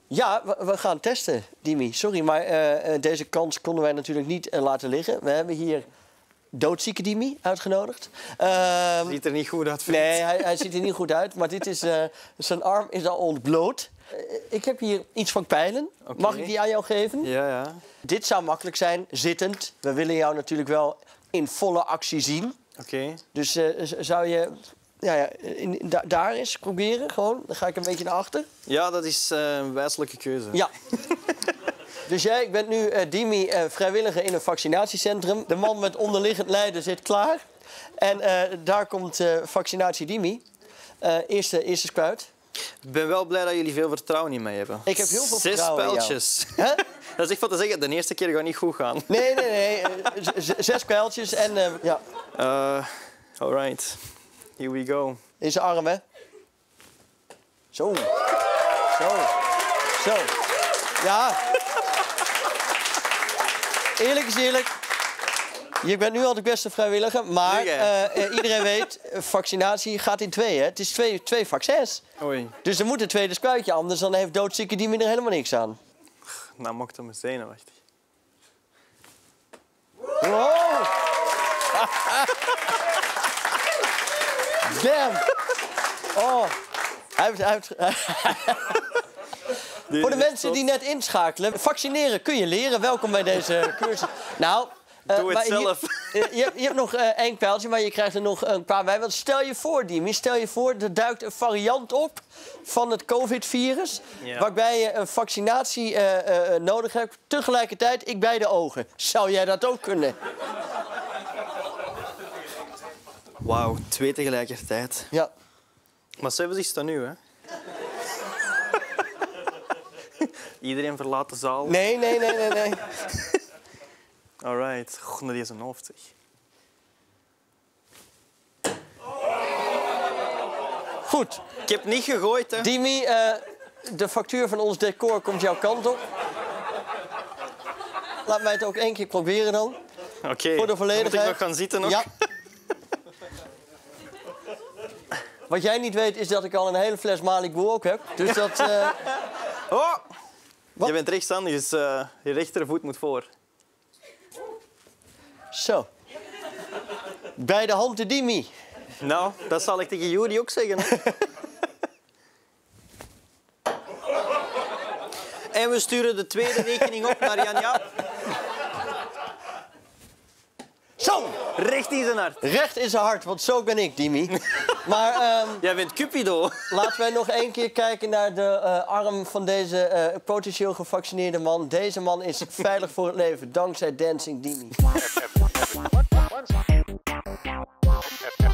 Ja, we gaan testen, Dimi. Sorry, maar deze kans konden wij natuurlijk niet laten liggen. We hebben hier doodzieke Dimi uitgenodigd. Ziet er niet goed uit, vriend. Nee, hij ziet er niet goed uit. Maar dit is, zijn arm is al ontbloot. Ik heb hier iets van pijlen. Okay. Mag ik die aan jou geven? Ja, ja. Dit zou makkelijk zijn, zittend. We willen jou natuurlijk wel in volle actie zien. Oké. Dus zou je daar eens proberen? Gewoon. Dan ga ik een beetje naar achter. Ja, dat is een wijselijke keuze. Ja. Dus jij bent nu, Dimi, vrijwilliger in een vaccinatiecentrum. De man met onderliggend lijden zit klaar. En daar komt vaccinatie Dimi. Eerste spuit. Ik ben wel blij dat jullie veel vertrouwen in mij hebben. Ik heb heel veel vertrouwen in jou. 6 pijltjes. Dat is echt wat te zeggen. De eerste keer gaat niet goed gaan. Nee. 6 pijltjes en ja. All right. Here we go. In zijn arm, hè? Zo. Ja. Eerlijk is eerlijk. Je bent nu al de beste vrijwilliger, maar iedereen weet, vaccinatie gaat in 2, hè? Het is twee vaccins. Oei. Dus er moet een tweede spuitje, anders dan heeft doodzieke Dimi er helemaal niks aan. Nou, mocht dat me zenuwachtig. Wow! Damn! Oh, hij heeft... Voor de mensen die net inschakelen, vaccineren kun je leren. Welkom bij deze cursus. Nou, doe het zelf. Je hebt nog 1 pijltje, maar je krijgt er nog een paar bij. Want stel je voor, Dimi, er duikt een variant op van het COVID-virus. Ja. Waarbij je een vaccinatie nodig hebt. Tegelijkertijd, ik bij de ogen. Zou jij dat ook kunnen? Wauw, 2 tegelijkertijd. Ja. Maar zelfs is dat nu, hè? Iedereen verlaat de zaal. Nee. All right. Goh, dat is een hoofd, zeg. Goed. Ik heb niet gegooid, hè. Dimi, de factuur van ons decor komt jouw kant op. Laat mij het ook 1 keer proberen dan. Oké. Voor de volledigheid. Moet ik nog gaan zitten nog? Ja. Wat jij niet weet is dat ik al een hele fles Malibu ook heb. Dus dat... Oh! Wat? Je bent rechtshandig, dus je rechtervoet moet voor. Zo. Bij de hand de Dimi. Nou, dat zal ik tegen Juri ook zeggen. En we sturen de tweede rekening op naar Jan-Jaap. Zo! Recht in zijn hart. Recht in zijn hart, want zo ben ik, Dimi. Maar Jij bent Cupido. laten wij nog 1 keer kijken naar de arm van deze potentieel gevaccineerde man. Deze man is veilig voor het leven, dankzij Dancing Dimi.